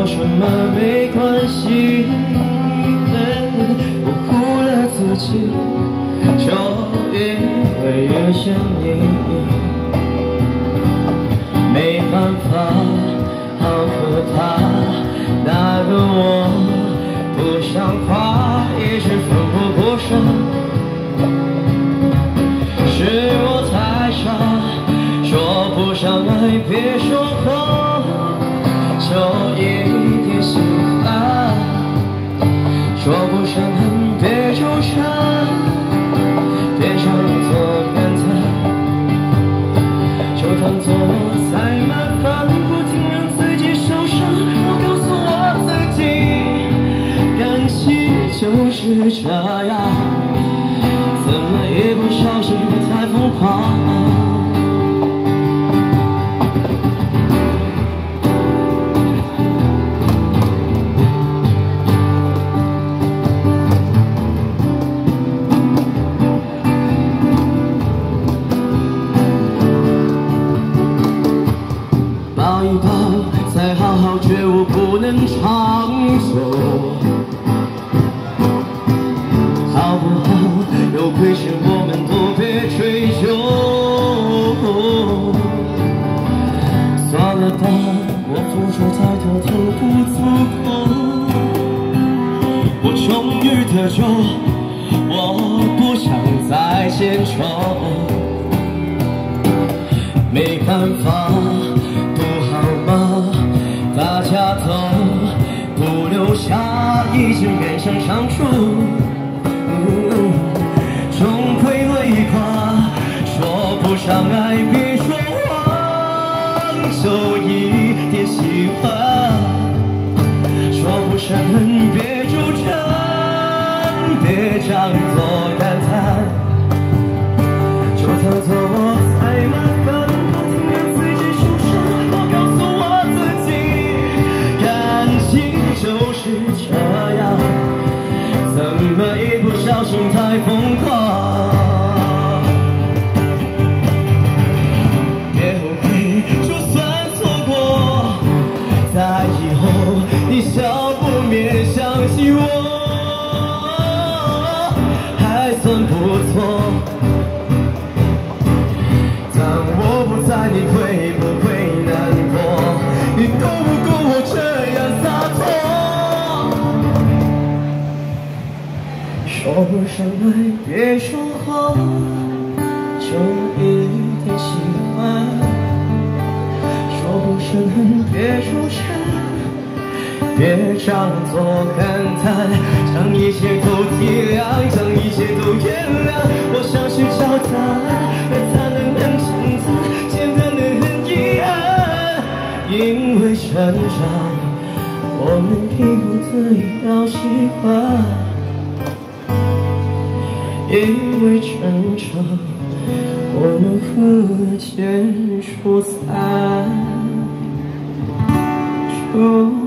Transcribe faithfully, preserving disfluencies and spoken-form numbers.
什么没关系，我忽略自己，就因为越想你，没办法，好可怕，那个我不像话，一直奋不顾身，是我太傻，说不上爱别说谎，就一点喜欢，说不上恨别纠缠，别装作感叹，就当作在麻烦，不停让自己受伤。我告诉我自己，感情就是这样，怎么一不小心太疯狂。抱一抱，再好好觉悟，不能长久，好不好？有亏欠我们都别追究。算了吧，我付出太多都不足够。我终于得救，我不想再献丑，没办法。大家都不留下一句勉强相处，终归累垮，说不上爱别说谎，就一点喜欢，说不上恨别纠缠，别装作感叹，就当作我太麻烦，不停让自己受伤。我告诉我自己，就是这样，怎么一不小心太疯狂？别后悔，就算错过，在以后你笑不免想起我，还算不错。当我不在，你会不会难过？你够不够我这样洒脱？说不上爱别说谎，就一点喜欢，说不上恨别纠缠，别装作感叹，将一切都体谅，将一切都原谅。我相信交谈，才能很简单，简单的很遗憾，因为成长，我们逼不得已要习惯。因为成长，我们和解说散。